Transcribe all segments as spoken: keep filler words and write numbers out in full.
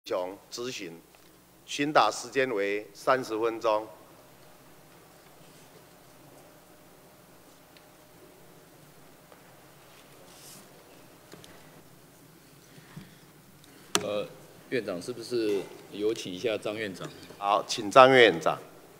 雄咨询，询答时间为三十分钟。 呃，院长是不是有请一下张院长？ 好，请张院长。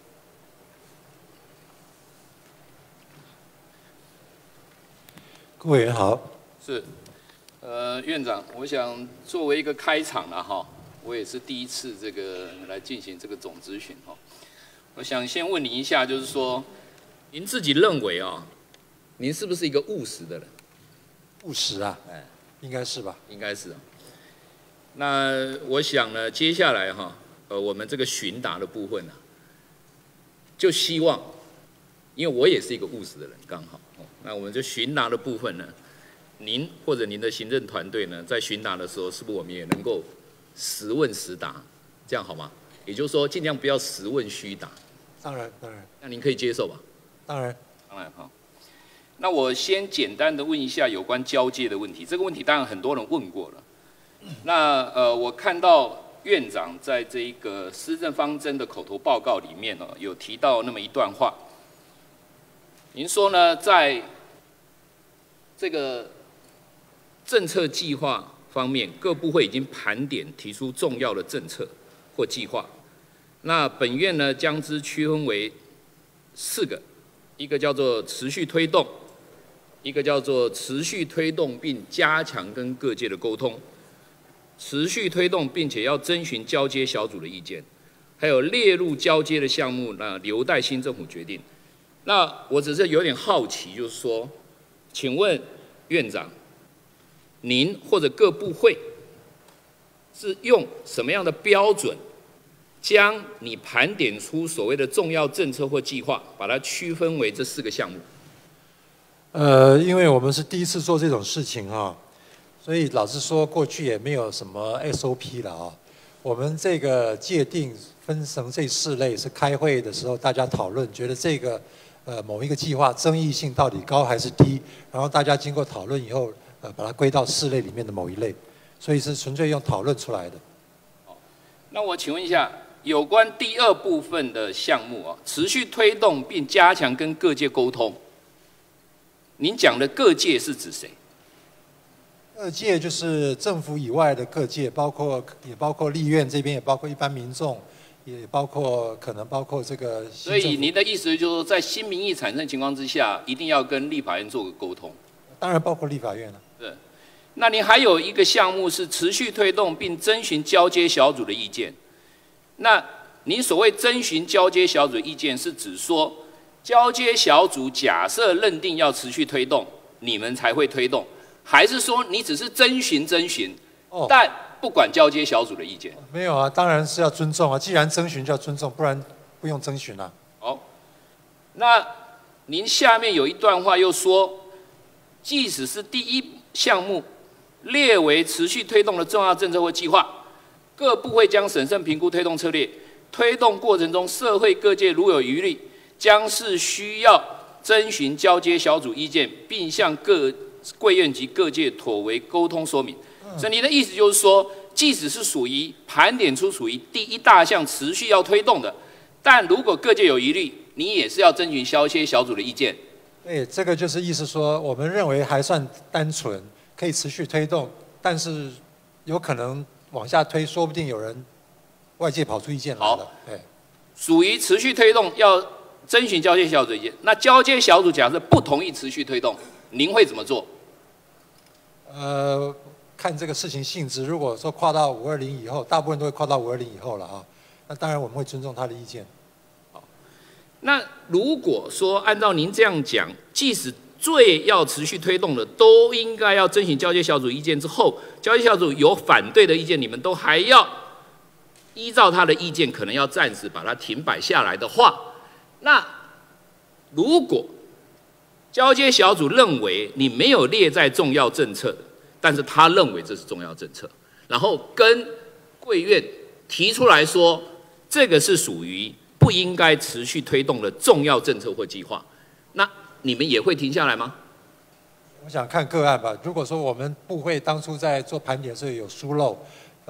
各位委员好。 是，呃，院长，我想作为一个开场了哈，我也是第一次这个来进行这个总咨询哈。我想先问您一下，就是说，您自己认为啊，您是不是一个务实的人？ 务实啊，哎，应该是吧？ 应该是啊。那我想呢，接下来哈，呃，我们这个询答的部分呢、啊，就希望，因为我也是一个务实的人，刚好，哦、那我们就询答的部分呢，您或者您的行政团队呢，在询答的时候，是不是我们也能够实问实答，这样好吗？也就是说，尽量不要实问虚答。 当然，当然。 那您可以接受吧？ 当然， 当然哈。那我先简单的问一下有关交接的问题，这个问题当然很多人问过了。那呃，我看到院长在这一个施政方针的口头报告里面呢、哦，有提到那么一段话。您说呢，在这个政策计划方面，各部会已经盘点提出重要的政策或计划。那本院呢，将之区分为四个，一个叫做持续推动，一个叫做持续推动并加强跟各界的沟通。持续推动，并且要征询交接小组的意见，还有列入交接的项目，那留待新政府决定。那我只是有点好奇，就是说，请问院长，您或者各部会是用什么样的标准，将你盘点出所谓的重要政策或计划，把它区分为这四个项目？ 呃，因为我们是第一次做这种事情啊。所以老实说，过去也没有什么 S O P 了啊。我们这个界定分成这四类，是开会的时候大家讨论，觉得这个呃某一个计划争议性到底高还是低，然后大家经过讨论以后，呃把它归到四类里面的某一类，所以是纯粹用讨论出来的。 那我请问一下，有关第二部分的项目啊，持续推动并加强跟各界沟通，您讲的各界是指谁？ 各界就是政府以外的各界，包括也包括立院这边，也包括一般民众，也包括可能包括这个。 所以您的意思就是说，在新民意产生的情况之下，一定要跟立法院做个沟通。 当然包括立法院了。 对。那您还有一个项目是持续推动并征询交接小组的意见。那您所谓征询交接小组的意见，是指说交接小组假设认定要持续推动，你们才会推动？还是说你只是征询征询，哦、但不管交接小组的意见？ 没有啊，当然是要尊重啊。既然征询就要尊重，不然不用征询啊。 好，那您下面有一段话又说，即使是第一项目列为持续推动的重要政策或计划，各部会将审慎评估推动策略，推动过程中社会各界如有疑虑，将是需要征询交接小组意见，并向各贵院及各界妥为沟通说明。所以您的意思就是说，即使是属于盘点出属于第一大项持续要推动的，但如果各界有疑虑，你也是要征询交接小组的意见。 对，这个就是意思说，我们认为还算单纯，可以持续推动，但是有可能往下推，说不定有人外界跑出意见来了。 好，属于持续推动要征询交接小组的意见。那交接小组假设不同意持续推动，您会怎么做？ 呃，看这个事情性质。如果说跨到五二零以后，大部分都会跨到五二零以后了啊。那当然我们会尊重他的意见。 好，那如果说按照您这样讲，即使最要持续推动的都应该要征询交接小组意见之后，交接小组有反对的意见，你们都还要依照他的意见，可能要暂时把它停摆下来的话，那如果交接小组认为你没有列在重要政策，但是他认为这是重要政策，然后跟贵院提出来说，这个是属于不应该持续推动的重要政策或计划，那你们也会停下来吗？ 我想看个案吧。如果说我们部会当初在做盘点的时候有疏漏，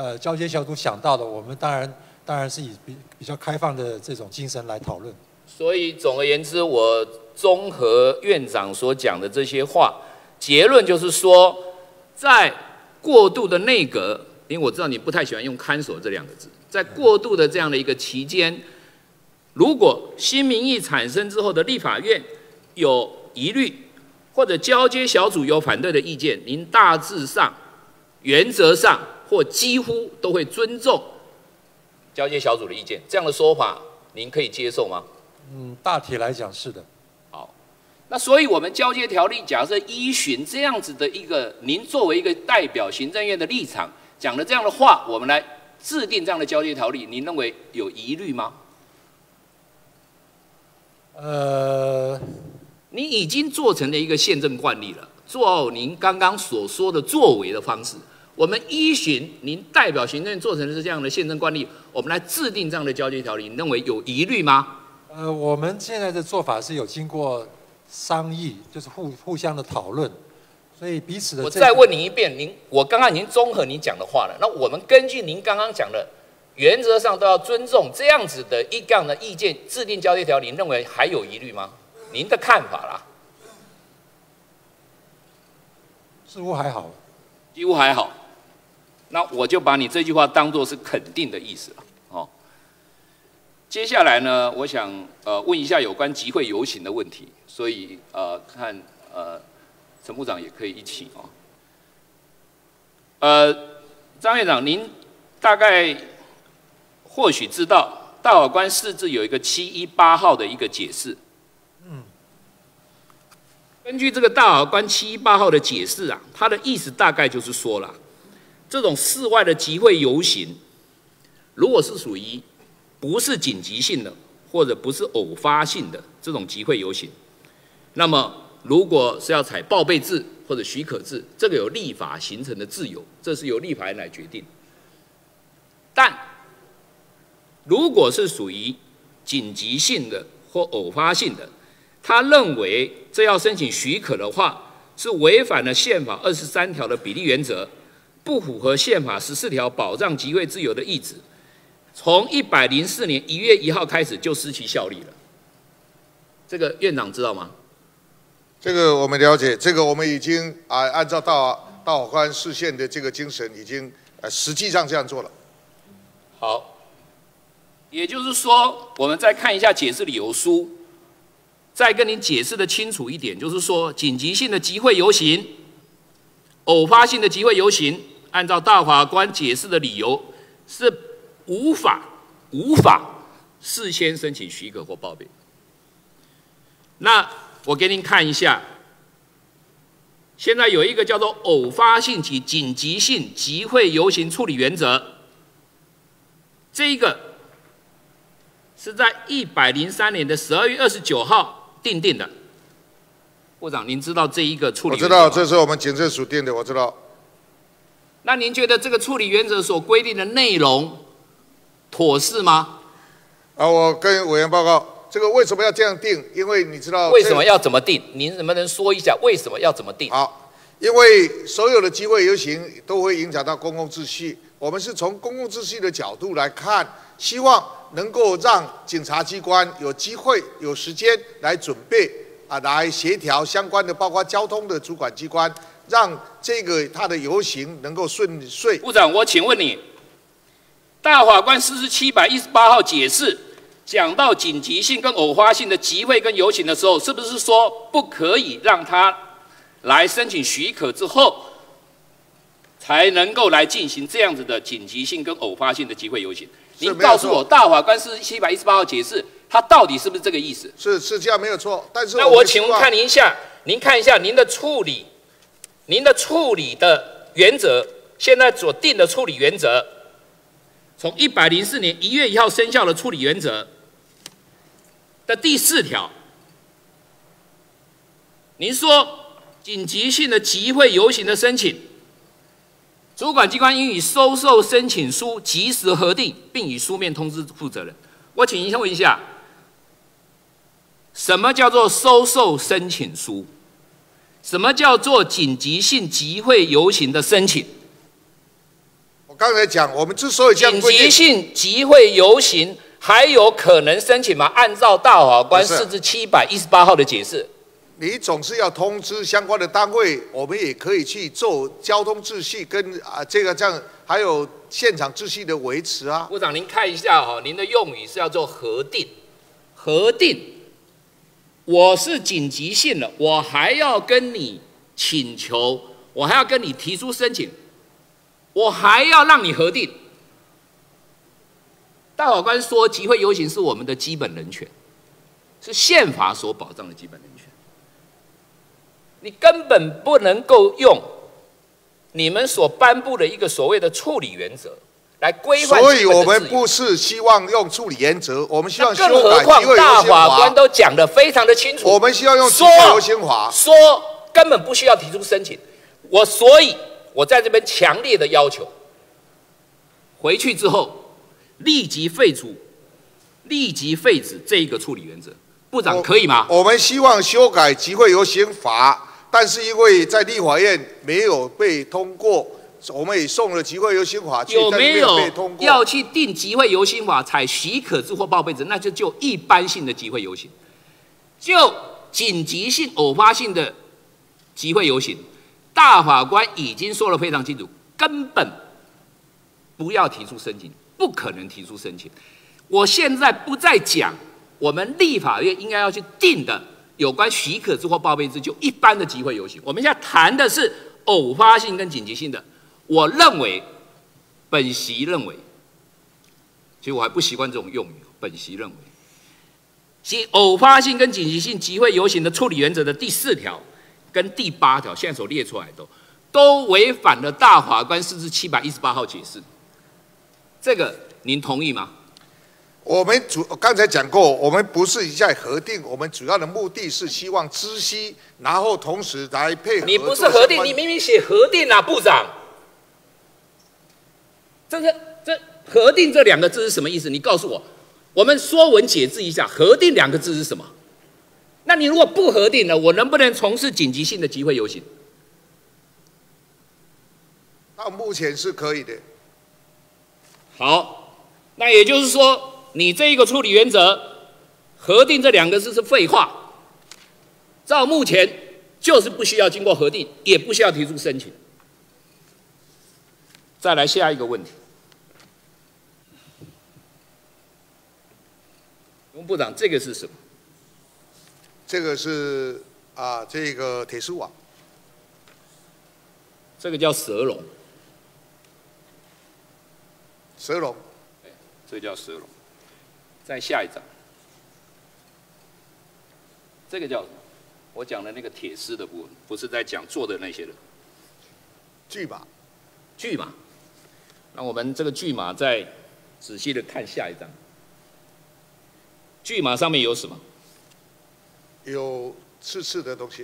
呃交接小组想到的，我们当然当然是以比比较开放的这种精神来讨论。 所以总而言之，我综合院长所讲的这些话，结论就是说，在过渡的内阁，因为我知道你不太喜欢用看守这两个字，在过渡的这样的一个期间，如果新民意产生之后的立法院有疑虑，或者交接小组有反对的意见，您大致上、原则上或几乎都会尊重交接小组的意见，这样的说法您可以接受吗？ 嗯，大体来讲是的。 好，那所以我们交接条例假设依循这样子的一个，您作为一个代表行政院的立场讲了这样的话，我们来制定这样的交接条例，您认为有疑虑吗？ 呃， 你已经做成了一个宪政惯例了，做您刚刚所说的作为的方式，我们依循您代表行政院做成的是这样的宪政惯例，我们来制定这样的交接条例，你认为有疑虑吗？ 呃，我们现在的做法是有经过商议，就是互互相的讨论，所以彼此的、这个。 我再问您一遍，您我刚刚已经综合您讲的话了，那我们根据您刚刚讲的，原则上都要尊重这样子的一样的意见，制定交接条例，您认为还有疑虑吗？您的看法啦？ 似乎还好， 几乎还好。那我就把你这句话当作是肯定的意思了。哦。接下来呢，我想呃问一下有关集会游行的问题，所以呃看呃陈部长也可以一起哦。呃，张院长，您大概或许知道大法官释字有一个七一八号的一个解释。 嗯。 根据这个大法官七一八号的解释啊，它的意思大概就是说了，这种室外的集会游行，如果是属于不是紧急性的，或者不是偶发性的这种集会游行，那么如果是要采报备制或者许可制，这个有立法形成的自由，这是由立法院来决定。但如果是属于紧急性的或偶发性的，他认为这要申请许可的话，是违反了宪法二十三条的比例原则，不符合宪法十四条保障集会自由的意旨。从一百零四年一月一号开始就失去效力了。这个院长知道吗？ 这个我们了解，这个我们已经啊按照大大法官释宪的这个精神，已经呃实际上这样做了。 好，也就是说，我们再看一下解释理由书，再跟你解释的清楚一点，就是说，紧急性的集会游行、偶发性的集会游行，按照大法官解释的理由是无法无法事先申请许可或报备。那我给您看一下，现在有一个叫做偶发性及紧急性集会游行处理原则，这一个是在一百零三年的十二月二十九号订定的。部长，您知道这一个处理原则吗？ 我知道，这是我们警政署定的，我知道。 那您觉得这个处理原则所规定的内容妥适吗？ 啊，我跟委员报告，这个为什么要这样定？因为你知道为什么要怎么定？您能不能说一下为什么要怎么定？ 好，因为所有的集会游行都会影响到公共秩序，我们是从公共秩序的角度来看，希望能够让检察机关有机会、有时间来准备啊，来协调相关的，包括交通的主管机关，让这个他的游行能够顺遂。 部长，我请问你，大法官释字七百一十八号解释讲到紧急性跟偶发性的集会跟游行的时候，是不是说不可以让他来申请许可之后，才能够来进行这样子的紧急性跟偶发性的集会游行？您告诉我，大法官释字七百一十八号解释，它到底是不是这个意思？ 是是这样没有错，但是那我请问看您一下，您看一下您的处理，您的处理的原则，现在所定的处理原则，从一百零四年一月一号生效的处理原则的第四条，您说紧急性的集会游行的申请，主管机关应以收受申请书及时核定，并以书面通知负责人。我请您问一下，什么叫做收受申请书？什么叫做紧急性集会游行的申请？ 刚才讲，我们之所以这样紧规定， 急性集会游行还有可能申请吗？按照大法官释字七百一十八号的解释， 你总是要通知相关的单位，我们也可以去做交通秩序跟啊这个这样，还有现场秩序的维持啊。 部长您看一下哈、哦，您的用语是要做核定，核定。我是紧急性的，我还要跟你请求，我还要跟你提出申请，我还要让你核定。大法官说，集会游行是我们的基本人权，是宪法所保障的基本人权。你根本不能够用你们所颁布的一个所谓的处理原则来规范。 所以我们不是希望用处理原则，我们希望修更何改况大集会游行法官法。 都讲得非常的清楚， 我们需要用集说会游行法。 说根本不需要提出申请。我所以，我在这边强烈的要求，回去之后立即废除、立即废止这一个处理原则。部长可以吗？ 我们希望修改集会游行法，但是因为在立法院没有被通过，我们也送了集会游行法去， 有没有被通过？ 要去定集会游行法采许可制或报备制？那就就一般性的集会游行，就紧急性、偶发性的集会游行，大法官已经说得非常清楚，根本不要提出申请，不可能提出申请。我现在不再讲我们立法院应该要去定的有关许可制或报备制，就一般的集会游行。我们现在谈的是偶发性跟紧急性的。我认为，本席认为，其实我还不习惯这种用语。本席认为，其偶发性跟紧急性集会游行的处理原则的第四条跟第八条，现在所列出来的都违反了大法官释字七百一十八号解释。这个您同意吗？ 我们主刚才讲过，我们不是在核定，我们主要的目的是希望知悉，然后同时来配合。 你不是核定，你明明写核定啊，部长。这个这核定这两个字是什么意思？你告诉我，我们说文解字一下，核定两个字是什么？那你如果不核定呢，我能不能从事紧急性的集会游行？ 到目前是可以的。 好，那也就是说，你这一个处理原则，核定这两个字是废话。照目前就是不需要经过核定，也不需要提出申请。再来下一个问题，翁部长，这个是什么？ 这个是啊，这个铁丝网， 这个叫蛇笼， 蛇笼， 这个叫蛇笼。再下一张，这个叫什么？我讲的那个铁丝的部分，不是在讲做的那些人。 巨马， 巨马。那我们这个巨马再仔细的看下一张。巨马上面有什么？ 有刺刺的东西，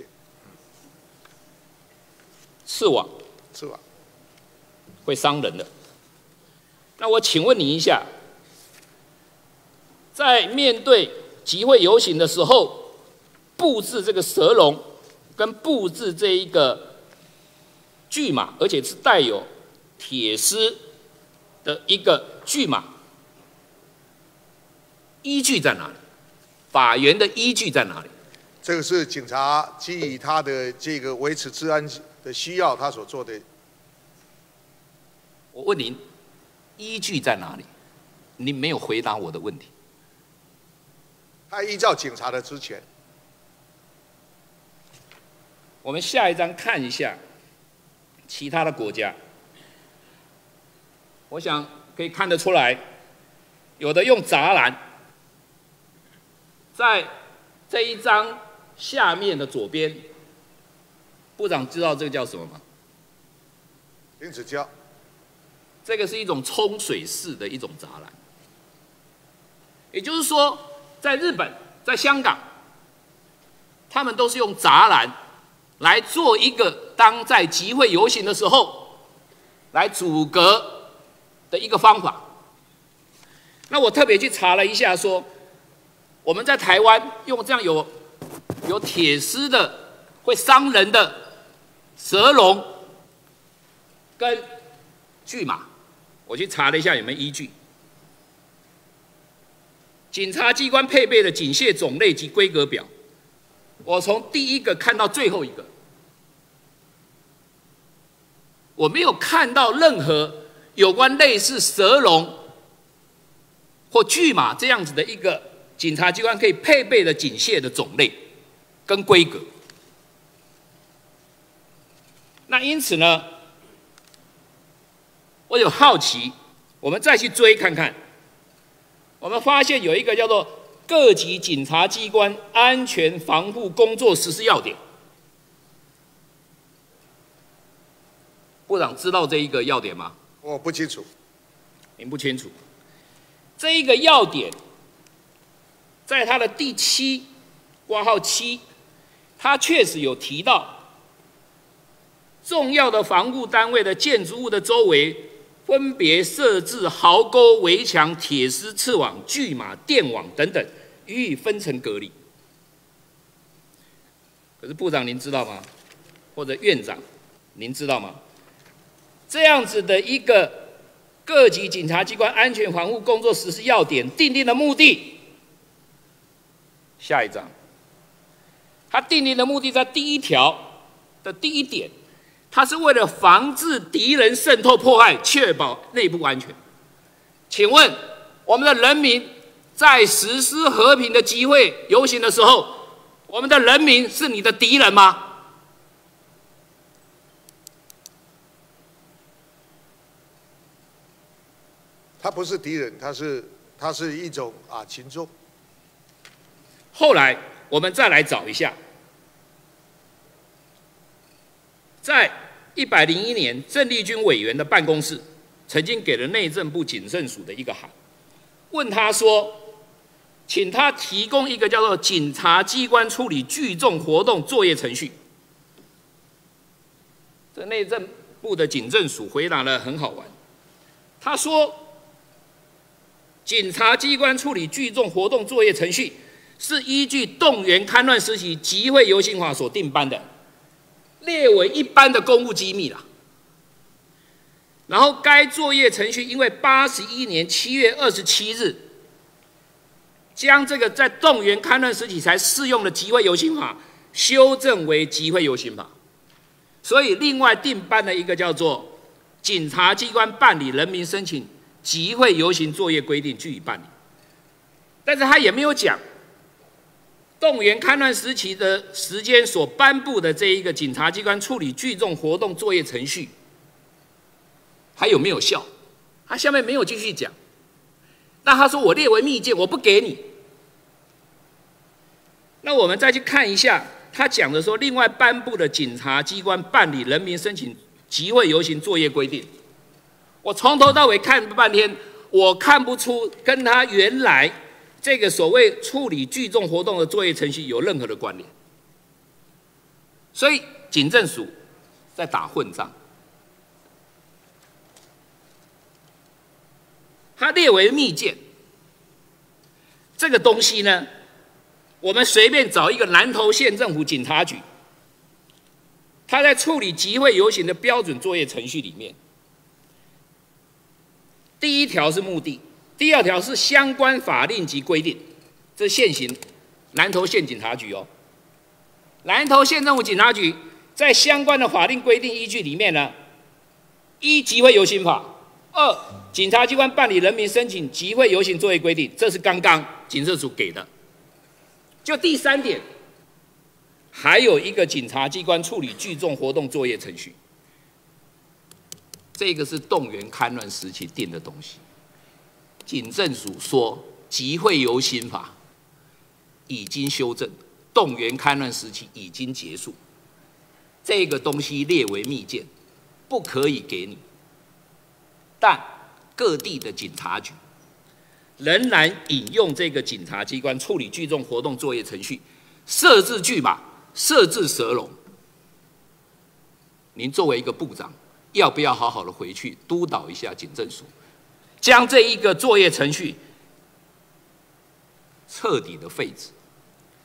刺网， 刺网， 会伤人的。那我请问你一下，在面对集会游行的时候，布置这个蛇笼，跟布置这一个巨马，而且是带有铁丝的一个巨马，依据在哪里？法源的依据在哪里？ 这个是警察基于他的这个维持治安的需要，他所做的。 我问您，依据在哪里？您没有回答我的问题。 他依照警察的职权。 我们下一张看一下其他的国家，我想可以看得出来，有的用栅栏，在这一张下面的左边，部长知道这个叫什么吗？ 林子胶， 这个是一种冲水式的一种栅栏，也就是说，在日本、在香港，他们都是用栅栏来做一个当在集会游行的时候来阻隔的一个方法。那我特别去查了一下说，我们在台湾用这样有有铁丝的会伤人的蛇笼跟巨马， 我去查了一下有没有依据。警察机关配备的警械种类及规格表，我从第一个看到最后一个，我没有看到任何有关类似蛇龙或巨马这样子的一个警察机关可以配备的警械的种类跟规格。那因此呢，我有好奇，我们再去追看看。我们发现有一个叫做各级警察机关安全防护工作实施要点。部长知道这一个要点吗？ 我不清楚。 您不清楚。这一个要点，在它的第七括号七，它确实有提到，重要的防护单位的建筑物的周围，分别设置壕沟、围墙、铁丝、刺网、巨马、电网等等，予以分层隔离。可是部长您知道吗？或者院长您知道吗？这样子的一个各级警察机关安全防护工作实施要点订定的目的，下一章，它订定的目的在第一条的第一点。它是为了防治敌人渗透迫害，确保内部安全。请问，我们的人民在实施和平的集会游行的时候，我们的人民是你的敌人吗？ 他不是敌人，他是他是一种啊群众。 后来我们再来找一下。在一百零一年，郑丽君委员的办公室曾经给了内政部警政署的一个函，问他说，请他提供一个叫做警察机关处理聚众活动作业程序。这内政部的警政署回答得很好玩，他说，警察机关处理聚众活动作业程序是依据动员戡乱时期集会游行法所定颁的。列为一般的公务机密啦。然后该作业程序因为八十一年七月二十七日将这个在动员戡乱时期才适用的集会游行法修正为集会游行法，所以另外定颁了一个叫做警察机关办理人民申请集会游行作业规定据以办理。但是他也没有讲动员戡乱时期的时间所颁布的这一个警察机关处理聚众活动作业程序还有没有效？他下面没有继续讲。那他说我列为密件，我不给你。那我们再去看一下，他讲的说，另外颁布的警察机关办理人民申请集会游行作业规定，我从头到尾看半天，我看不出跟他原来这个所谓处理聚众活动的作业程序有任何的关联，所以警政署在打混战。它列为密件，这个东西呢，我们随便找一个南投县政府警察局，他在处理集会游行的标准作业程序里面，第一条是目的。第二条是相关法令及规定，这是现行南投县警察局哦。南投县政府警察局在相关的法令规定依据里面呢，一集会游行法，二警察机关办理人民申请集会游行作业规定，这是刚刚警政署给的。就第三点，还有一个警察机关处理聚众活动作业程序，这个是动员戡乱时期定的东西。警政署说，集会游行法已经修正，动员戡乱时期已经结束，这个东西列为密件，不可以给你。但各地的警察局仍然引用这个警察机关处理聚众活动作业程序，设置巨马，设置蛇笼。您作为一个部长，要不要好好的回去督导一下警政署？将这一个作业程序彻底的废止。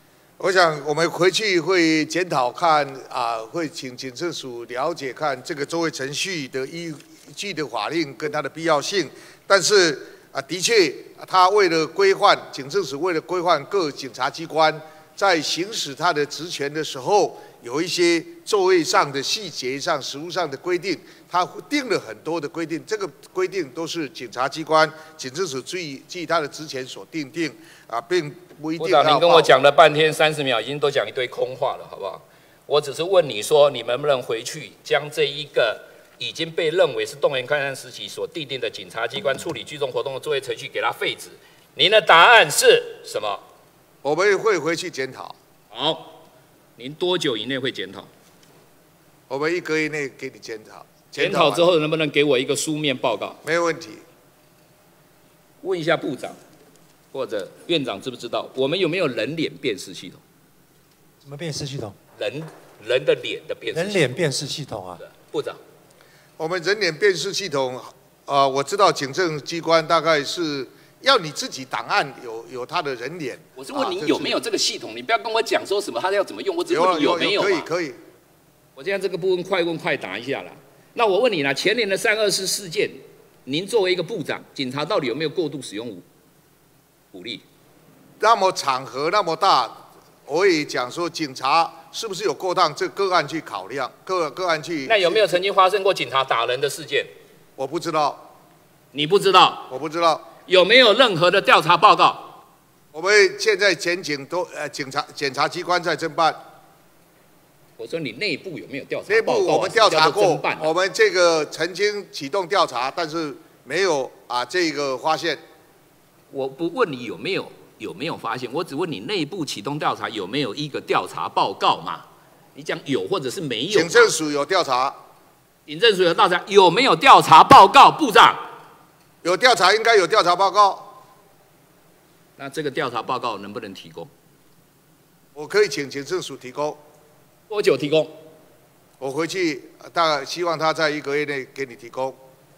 我想我们回去会检讨看啊，会请警政署了解看这个作为程序的依据的法令跟它的必要性。但是啊，的确，他为了规范警政署为了规范各警察机关在行使他的职权的时候，有一些座位上的细节上、实务上的规定，他定了很多的规定。这个规定都是警察机关、警政署据据他的职权所定定啊，并不一定要。 部长，您跟我讲了半天，三十秒已经都讲一堆空话了，好不好？我只是问你说，你能不能回去将这一个已经被认为是动员戡乱时期所订定的警察机关处理聚众活动的作业程序给它废止？您的答案是什么？ 我们会回去检讨。 好。您多久以内会检讨？ 我们一个月内给你检讨。 检讨之后能不能给我一个书面报告？ 没有问题。 问一下部长或者院长知不知道，我们有没有人脸辨识系统？ 什么辨识系统？ 人人的脸的辨识。 人脸辨识系统啊？ 部长， 我们人脸辨识系统，啊、呃，我知道警政机关大概是。要你自己档案有有他的人脸， 我是问你有没有这个系统，你不要跟我讲说什么他要怎么用，我只问你有没有。 可以可以。 我现在这个部分快问快答一下啦。那我问你啦，前年的三二四事件，您作为一个部长，警察到底有没有过度使用武武力？ 那么场合那么大，我也讲说警察是不是有过当，这个案去考量，个个案去。 那有没有曾经发生过警察打人的事件？ 我不知道。 你不知道？ 我不知道。 有没有任何的调查报告？ 我们现在检警都呃警察检察机关在侦办。 我说你内部有没有调查内部我们调查过， 啊、 我们这个曾经启动调查，但是没有啊这个发现。 我不问你有没有有没有发现，我只问你内部启动调查有没有一个调查报告嘛？你讲有或者是没有？ 警政署有调查。 警政署有调查，有没有调查报告？部长。 有调查，应该有调查报告。 那这个调查报告能不能提供？ 我可以请警政署提供。 多久提供？ 我回去大概希望他在一个月内给你提供。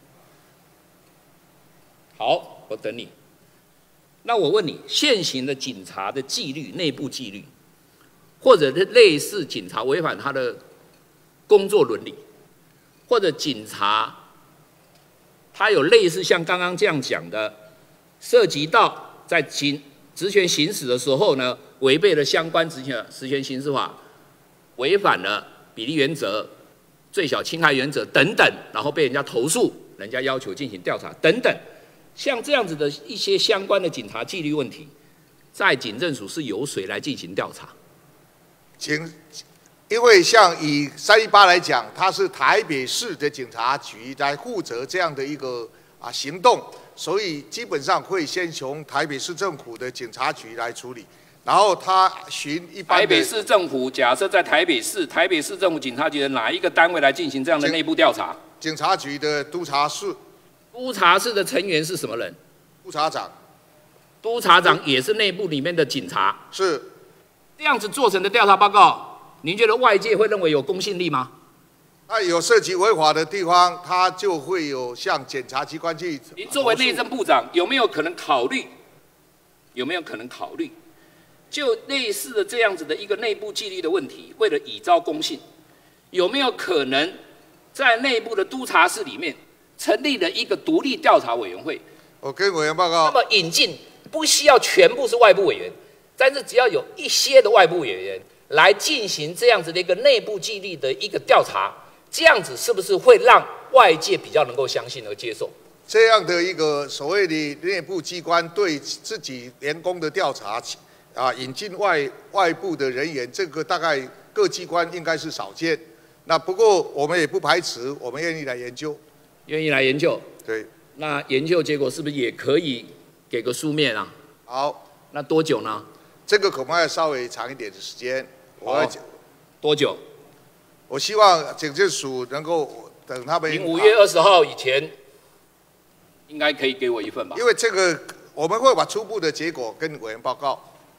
好，我等你。那我问你，现行的警察的纪律、内部纪律，或者是类似警察违反他的工作伦理，或者警察。他有类似像刚刚这样讲的，涉及到在行职权行使的时候呢，违背了相关职权职权行使法，违反了比例原则、最小侵害原则等等，然后被人家投诉，人家要求进行调查等等，像这样子的一些相关的警察纪律问题，在警政署是由谁来进行调查？ 警。因为像以三一八来讲，它是台北市的警察局来负责这样的一个啊行动，所以基本上会先从台北市政府的警察局来处理，然后他循一般的。 台北市政府假设在台北市，台北市政府警察局的哪一个单位来进行这样的内部调查？ 警察局的督察室。 督察室的成员是什么人？ 督察长。 督察长也是内部里面的警察。 是。 这样子做成的调查报告。您觉得外界会认为有公信力吗？ 那有涉及违法的地方，他就会有向检察机关去。 您作为内政部长，有没有可能考虑？有没有可能考虑？就类似的这样子的一个内部纪律的问题，为了以昭公信，有没有可能在内部的督察室里面成立了一个独立调查委员会？ 我跟委员报告。 那么引进不需要全部是外部委员，但是只要有一些的外部委员。来进行这样子的一个内部纪律的一个调查，这样子是不是会让外界比较能够相信和接受？ 这样的一个所谓的内部机关对自己员工的调查，啊，引进外外部的人员，这个大概各机关应该是少见。那不过我们也不排斥，我们愿意来研究。 愿意来研究？ 对。 那研究结果是不是也可以给个书面啊？ 好。 那多久呢？ 这个恐怕要稍微长一点的时间。我要多久？ 我希望警政署能够等他们。 您五月二十号以前，应该可以给我一份吧？ 因为这个我们会把初步的结果跟委员报告。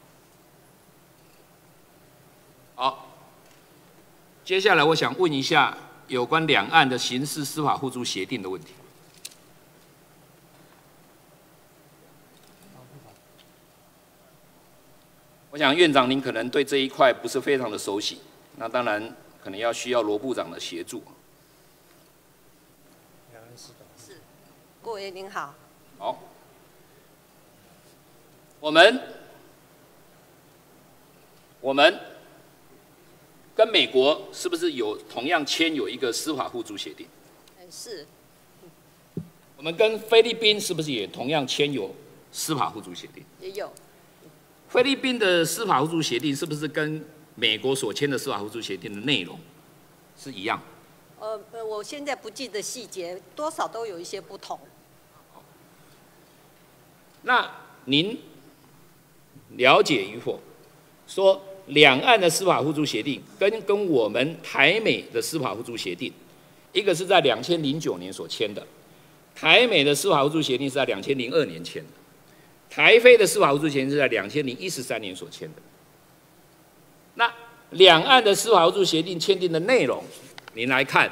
好，接下来我想问一下有关两岸的刑事司法互助协定的问题。我我想院长您可能对这一块不是非常的熟悉，那当然可能要需要罗部长的协助。 是，郭委员您好。 好，我们我们跟美国是不是有同样签有一个司法互助协定？ 是。 我们跟菲律宾是不是也同样签有司法互助协定？ 也有。 菲律宾的司法互助协定是不是跟美国所签的司法互助协定的内容是一样？ 呃呃，我现在不记得细节，多少都有一些不同。 那您了解与否？说两岸的司法互助协定跟跟我们台美的司法互助协定，一个是在两千零九年所签的，台美的司法互助协定是在两千零二年签的。台菲的司法互助协定是在两千零一十三年所签的。那两岸的司法互助协定签订的内容，您来看，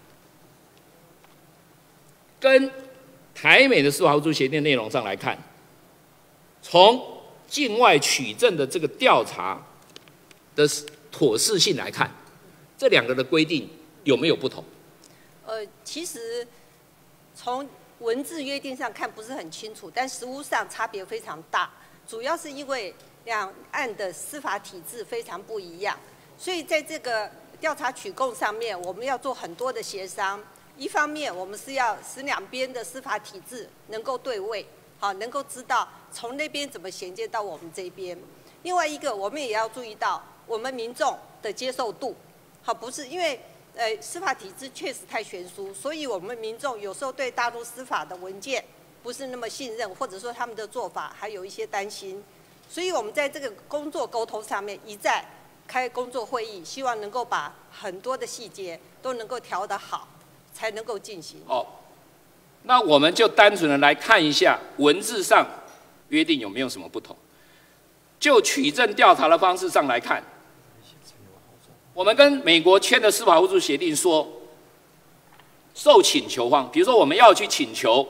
跟台美的司法互助协定内容上来看，从境外取证的这个调查的妥适性来看，这两个的规定有没有不同？ 呃，其实从文字约定上看不是很清楚，但实务上差别非常大，主要是因为两岸的司法体制非常不一样，所以在这个调查取供上面，我们要做很多的协商。一方面，我们是要使两边的司法体制能够对位，好，能够知道从那边怎么衔接到我们这边。另外一个，我们也要注意到我们民众的接受度，好，不是因为。呃，司法体制确实太悬殊，所以我们民众有时候对大陆司法的文件不是那么信任，或者说他们的做法还有一些担心，所以我们在这个工作沟通上面一再开工作会议，希望能够把很多的细节都能够调得好，才能够进行。 哦，那我们就单纯的来看一下文字上约定有没有什么不同。就取证调查的方式上来看。我们跟美国签的司法互助协定说，受请求方，比如说我们要去请求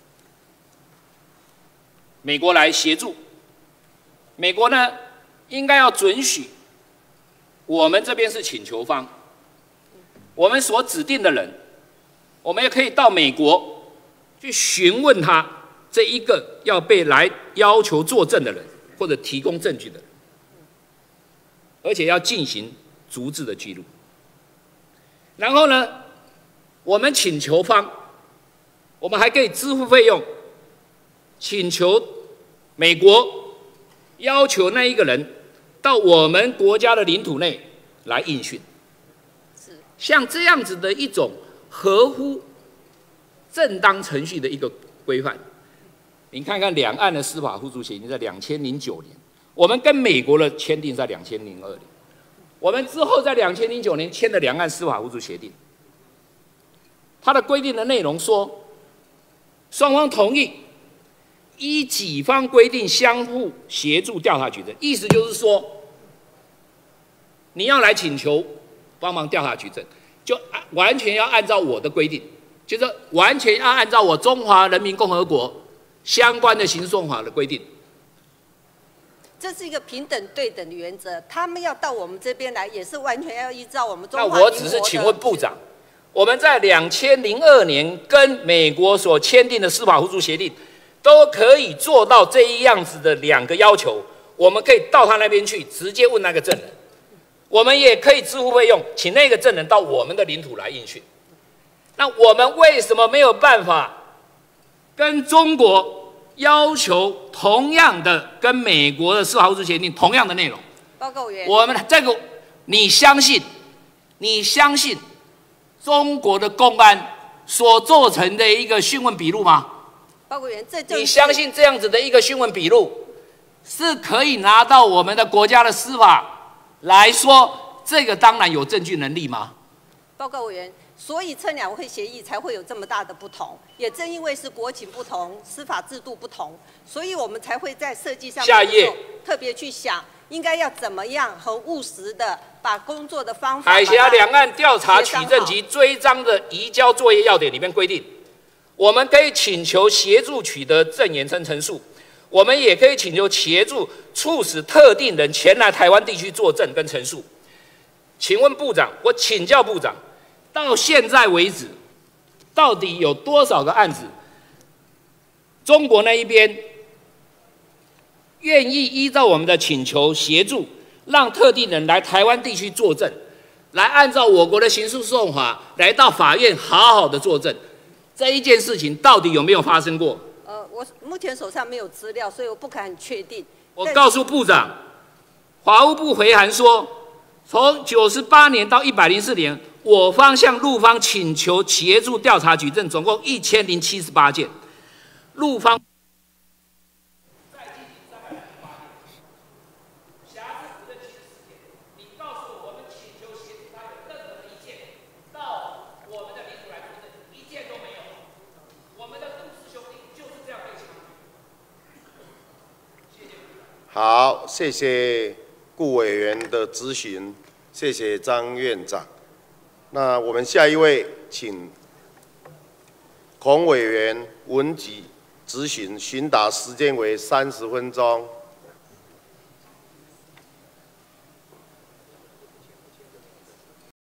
美国来协助，美国呢应该要准许我们这边是请求方，我们所指定的人，我们也可以到美国去询问他这一个要被来要求作证的人或者提供证据的人，而且要进行逐字的记录。然后呢，我们请求方，我们还可以支付费用，请求美国要求那一个人到我们国家的领土内来应讯。像这样子的一种合乎正当程序的一个规范，您看看两岸的司法互助协定在两千零九年，我们跟美国的签订在两千零二年。我们之后在两千零九年签的两岸司法互助协定，它的规定的内容说，双方同意依己方规定相互协助调查取证，意思就是说，你要来请求帮忙调查取证，就完全要按照我的规定，就是完全要按照我中华人民共和国相关的刑事诉讼法的规定。 这是一个平等对等的原则，他们要到我们这边来，也是完全要依照我们中华民国的。 那我只是请问部长，我们在两千零二年跟美国所签订的司法互助协定，都可以做到这一样子的两个要求。我们可以到他那边去，直接问那个证人；我们也可以支付费用，请那个证人到我们的领土来应讯。那我们为什么没有办法跟中国要求同样的跟美国的司法互助协定同样的内容？ 报告委员， 我们这个你相信？你相信中国的公安所做成的一个讯问笔录吗？ 报告委员，这就是你相信这样子的一个讯问笔录是可以拿到我们的国家的司法来说，这个当然有证据能力吗？ 报告委员，所以测量会协议才会有这么大的不同，也正因为是国情不同、司法制度不同，所以我们才会在设计上下一页特别去想，应该要怎么样很务实的把工作的方法。 海峡两岸调查取证及追赃的移交作业要点里面规定，我们可以请求协助取得证言称陈述， 我们也可以请求协助促使特定人前来台湾地区作证跟陈述。请问部长，我请教部长，到现在为止，到底有多少个案子，中国那一边愿意依照我们的请求协助，让特定人来台湾地区作证，来按照我国的刑事诉讼法来到法院好好的作证？这一件事情到底有没有发生过？ 呃，我目前手上没有资料，所以我不敢确定。 我告诉部长，法务部回函说，从九十八年到一百零四年，我方向陆方请求协助调查举证，总共一千零七十八件，陆方再进行三百零八件，瑕疵指认七十四件。你告诉我，我们请求协助他有任何的意见，到我们的领土来作证，一件都没有。我们的杜氏兄弟就是这样被枪决。谢谢。 好，谢谢顾委员的咨询，谢谢张院长。那我们下一位，请孔委员文吉咨询，询答时间为三十分钟。